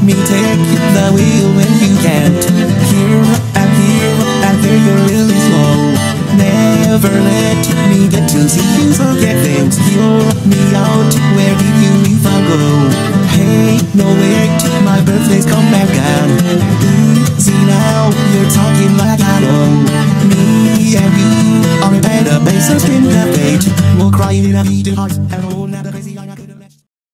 me take the wheel when you can't. Here and there you're really slow. Never let me get to see you forget things. Hear me out, where did you even go? Hey, no wait, my birthday's come back again. Easy now, you're talking like I know. Me and you are a better place to spend the date. We'll cry in a beating heart and all.